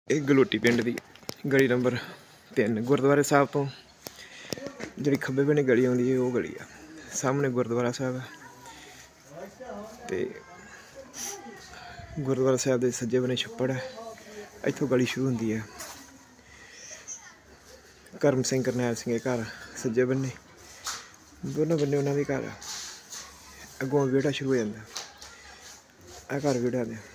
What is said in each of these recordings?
ਇਹ ਗਲੋਟੀ ਪਿੰਡ ਦੀ ਗਲੀ ਨੰਬਰ 3 ਗੁਰਦੁਆਰੇ ਸਾਹਿਬ ਤੋਂ ਜਿਹੜੀ ਖੱਬੇ ਬੰਨੇ ਗਲੀ ਆਉਂਦੀ ਹੈ ਉਹ ਗਲੀ ਆ। ਸਾਹਮਣੇ ਗੁਰਦੁਆਰਾ ਸਾਹਿਬ ਹੈ ਤੇ ਗੁਰਦੁਆਰਾ ਸਾਹਿਬ ਦੇ ਸੱਜੇ ਬੰਨੇ ਛੱਪੜ ਹੈ। ਇੱਥੋਂ ਗਲੀ ਸ਼ੁਰੂ ਹੁੰਦੀ ਹੈ। ਕਰਮ ਸਿੰਘ ਕਰਨੈਲ ਸਿੰਘ ਦੇ ਘਰ ਸੱਜੇ ਬੰਨੇ, ਦੋਨੋਂ ਬੰਨੇ ਉਹਨਾਂ ਦੇ ਘਰ। ਅੱਗੋਂ ਵਿਹੜਾ ਸ਼ੁਰੂ ਹੋ ਜਾਂਦਾ। ਇਹ ਘਰ ਵਿਹੜਾ ਦੇ।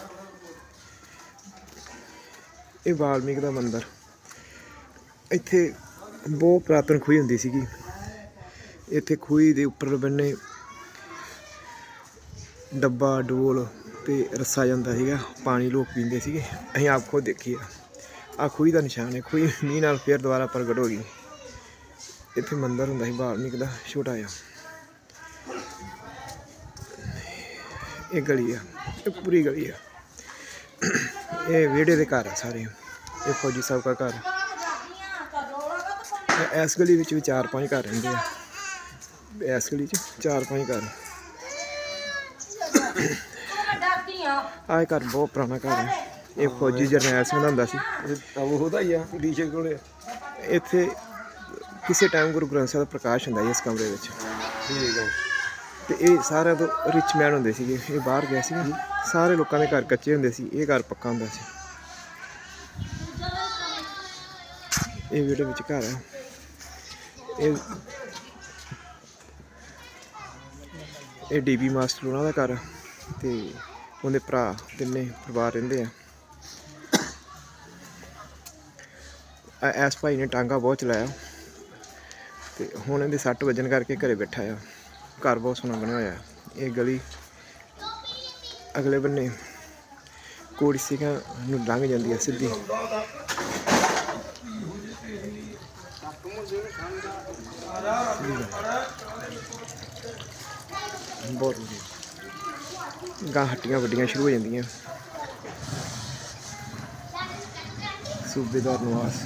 ਇਹ ਵਾਲਮੀਕ ਦਾ ਮੰਦਰ। ਇੱਥੇ ਬਹੁਤ ਪੁਰਾਤਨ ਖੂਹੀ ਹੁੰਦੀ ਸੀਗੀ। ਇੱਥੇ ਖੂਹੀ ਦੇ ਉੱਪਰ ਬੰਨੇ ਡੱਬਾ ਡੋਲ ਤੇ ਰੱਸਾ ਜਾਂਦਾ ਸੀਗਾ, ਪਾਣੀ ਲੋਕ ਪੀਂਦੇ ਸੀਗੇ। ਅਸੀਂ ਆਪ ਖੁਦ ਦੇਖੀ ਆ ਖੂਹੀ ਦਾ ਨਿਸ਼ਾਨ ਹੈ। ਖੂਹੀ ਮੀਂਹ ਨਾਲ ਫਿਰ ਦੁਬਾਰਾ ਪ੍ਰਗਟ ਹੋ ਗਈ। ਇੱਥੇ ਮੰਦਰ ਹੁੰਦਾ ਸੀ ਵਾਲਮੀਕ ਦਾ ਛੋਟਾ ਜਿਹਾ। ਇਹ ਗਲੀ ਆ, ਇਹ ਪੂਰੀ ਗਲੀ ਆ। ਇਹ ਵਿਹੜੇ ਦੇ ਘਰ ਆ ਸਾਰੇ। ਇਹ ਫੌਜੀ ਸਾਹਿਬ ਦਾ ਘਰ। ਇਸ ਗਲੀ ਵਿੱਚ ਵੀ 4-5 ਘਰ ਰਹਿੰਦੇ ਆ। ਇਸ ਗਲੀ 'ਚ 4-5 ਘਰ। ਆਹ ਘਰ ਬਹੁਤ ਪੁਰਾਣਾ ਘਰ ਹੈ। ਇਹ ਫੌਜੀ ਜਰਨੈਲ ਸਿੰਘ ਦਾ ਹੁੰਦਾ ਸੀ। ਉਹਦਾ ਹੀ ਆ ਡੀਜੇ ਕੋਲ। ਇੱਥੇ ਕਿਸੇ ਟਾਈਮ ਗੁਰੂ ਗ੍ਰੰਥ ਸਾਹਿਬ ਦਾ ਪ੍ਰਕਾਸ਼ ਹੁੰਦਾ ਸੀ ਇਸ ਕਮਰੇ ਵਿੱਚ। ਠੀਕ ਹੈ। ਤੇ ਇਹ ਸਾਰਿਆਂ ਤੋਂ ਰਿਚ ਮੈਨ ਹੁੰਦੇ ਸੀਗੇ। ਇਹ ਬਾਹਰ ਗਏ ਸੀ। ਸਾਰੇ ਲੋਕਾਂ ਦੇ ਘਰ ਕੱਚੇ ਹੁੰਦੇ ਸੀ, ਇਹ ਘਰ ਪੱਕਾ ਹੁੰਦਾ ਸੀ। ਇਹ ਵਿਹੜੇ ਵਿੱਚ ਘਰ ਹੈ। ਇਹ ਡੀਬੀ ਮਾਸਟਰ ਉਹਨਾਂ ਦਾ ਘਰ ਤੇ ਉਹਦੇ ਭਰਾ ਤਿੰਨੇ ਪਰਿਵਾਰ ਰਹਿੰਦੇ ਆ। ਇਸ ਭਾਈ ਨੇ ਟਾਂਗਾ ਬਹੁਤ ਚਲਾਇਆ ਤੇ ਹੁਣ ਇਹਦੇ 6 ਵੱਜਣ ਕਰਕੇ ਘਰੇ ਬੈਠਾ ਆ। ਘਰ ਬਹੁਤ ਸੋਹਣਾ ਬਣਿਆ ਹੋਇਆ। ਇਹ ਗਲੀ ਅਗਲੇ ਬੰਨੇ ਕੋੜੀ ਸਿੰਘਾਂ ਨੂੰ ਲੰਘ ਜਾਂਦੀ ਹੈ ਸਿੱਧੀ। ਬਹੁਤ ਵਧੀਆ। ਗਾਂ ਹੱਟੀਆਂ ਵੱਡੀਆਂ ਸ਼ੁਰੂ ਹੋ ਜਾਂਦੀਆਂ। ਸੂਬੇਦਾਰ ਨਿਵਾਸ।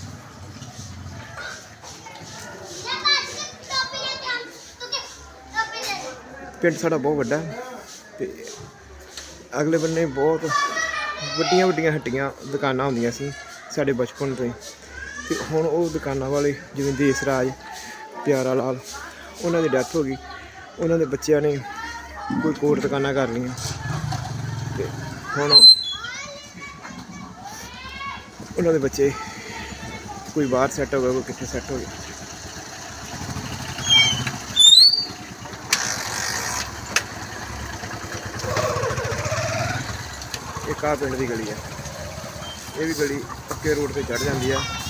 ਪਿੰਡ ਸਾਡਾ ਬਹੁਤ ਵੱਡਾ ਤੇ ਅਗਲੇ ਬੰਨੇ ਬਹੁਤ ਵੱਡੀਆਂ ਵੱਡੀਆਂ ਹੱਟੀਆਂ ਦੁਕਾਨਾਂ ਹੁੰਦੀਆਂ ਸੀ ਸਾਡੇ ਬਚਪਨ ਤੋਂ ਹੀ। ਤੇ ਹੁਣ ਉਹ ਦੁਕਾਨਾਂ ਵਾਲੇ ਜਿਵੇਂ ਦੇਸ ਰਾਜ, ਪਿਆਰਾ ਲਾਲ, ਉਹਨਾਂ ਦੀ ਡੈਥ ਹੋ ਗਈ। ਉਹਨਾਂ ਦੇ ਬੱਚਿਆਂ ਨੇ ਕੋਈ ਕੋਟ ਦੁਕਾਨਾਂ ਕਰ ਲਈਆਂ ਤੇ ਹੁਣ ਉਹਨਾਂ ਦੇ ਬੱਚੇ ਕੋਈ ਬਾਹਰ ਸੈੱਟ ਹੋ ਗਿਆ, ਕੋਈ ਕਿੱਥੇ ਸੈੱਟ ਹੋ ਗਿਆ। ਇਹ ਕਾਹ ਪਿੰਡ ਦੀ ਗਲੀ ਹੈ। ਇਹ ਵੀ ਗਲੀ ਪੱਕੇ ਰੋਡ ਤੇ ਚੜ੍ਹ ਜਾਂਦੀ ਆ।